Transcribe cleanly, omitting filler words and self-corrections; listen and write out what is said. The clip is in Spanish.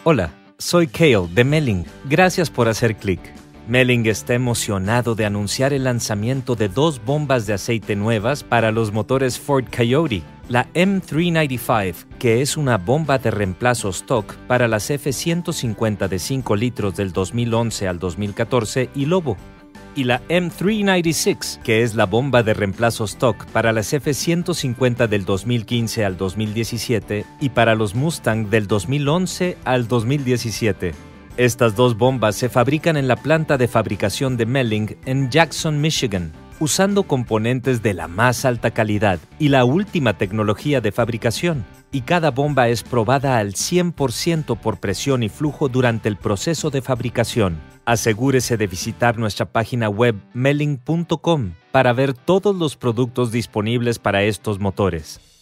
Hola, soy Cale de Melling. Gracias por hacer clic. Melling está emocionado de anunciar el lanzamiento de 2 bombas de aceite nuevas para los motores Ford Coyote. La M395, que es una bomba de reemplazo stock para las F-150 de 5 litros del 2011 al 2014 y Lobo. Y la M396, que es la bomba de reemplazo stock para las F-150 del 2015 al 2017 y para los Mustang del 2011 al 2017. Estas 2 bombas se fabrican en la planta de fabricación de Melling en Jackson, Michigan, usando componentes de la más alta calidad y la última tecnología de fabricación. Y cada bomba es probada al 100% por presión y flujo durante el proceso de fabricación. Asegúrese de visitar nuestra página web melling.com para ver todos los productos disponibles para estos motores.